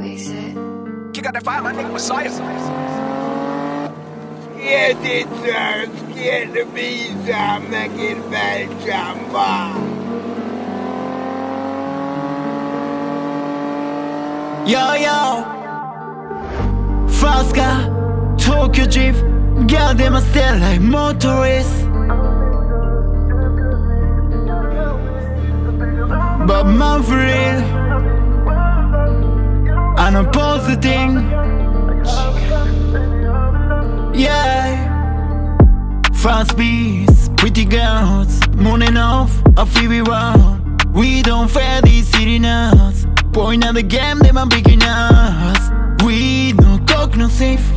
Face it. Kick out that fire, my nigga Messiah. Scared it, sir. Scared the bees, I'm making bad jamba. Yo, fast car, Tokyo drift. Girl, them a stare like motorists. But man, for real, I don't pose the thing. Yeah, fast beats, pretty girls, morning off, I feel we round. We don't fear these city nuts. Point at the game, them are beginners. We no cock, no safe.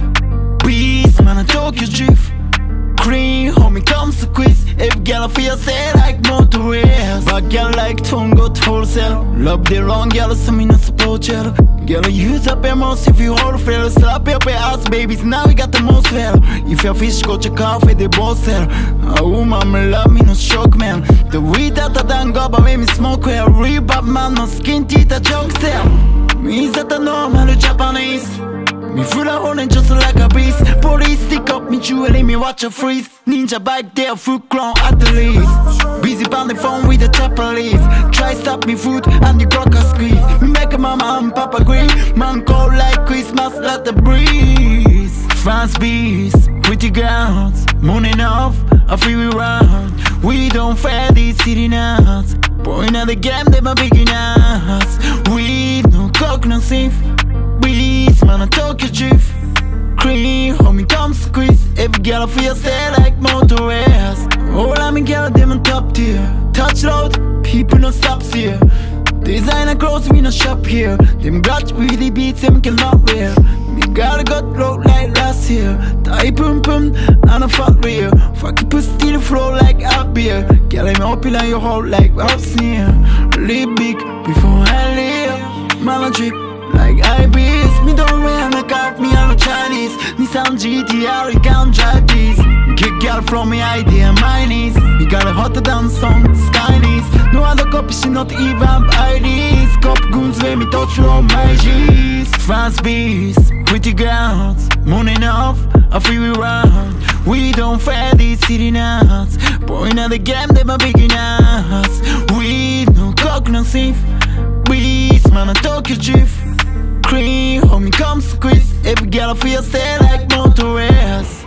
Beast, man, I Tokyo drift. Cream, homie, comes to quiz. If girl feel say like motorists, but girl like tongue got wholesale. Love the wrong girl, so me not support you. Girl, use up your most if you hold fail. Slap up your ass, babies, now we got the most fail. If your fish got your coffee, the boss sell. Oh, mama, love me, no shock, man. The weed that I done got, but make me smoke well. Reebok, man, no skin teeth, a junk sell. Me is that the normal Japanese. Me full of honey just like a beast. Police stick up me jewelry, me watch a freeze. Ninja bike there, full crown athletes. Busy on the phone with the Japanese. Try stop me food and the crocker squeeze. Me make a mama and papa agree. Man cold like Christmas, let the breeze. Fast beats, pretty girls, morning off, I feel we round. We don't fear these city nuts. Point at the game, they my beginners. We no cock, no safe. Beast, man, I Tokyo drift. Cream, homie, come squeeze. Every girl feel say like motorists. All I'm a girl, them on top tier. Touch loud, people no stops here. Designer clothes, we no shop here. Them got really beats, them cannot wear. Me girl got low like last year. Tie pum pum, and a fat rear. Fuck you, pussy till the flow like up beer. Girl, I'm open on your hole like house near. Live big before I leave. Man, I drip like IBs. Me don't wear makeup, me I'm a Chinese. Nissan GTR, you can't drive these. Kick girl from me idea, my knees. Me got a hotter than song, Skylies. No other copy, she not even IDs. Cop goons when me touch on my G's. Fast beats, pretty girls, morning off, I feel we round. We don't fear these city nuts. Point at the game, they my beginners. We no cock, no safe. Beast, man, I Tokyo drift. Cream, homie, come squeeze. Every girl feel stay like motorists.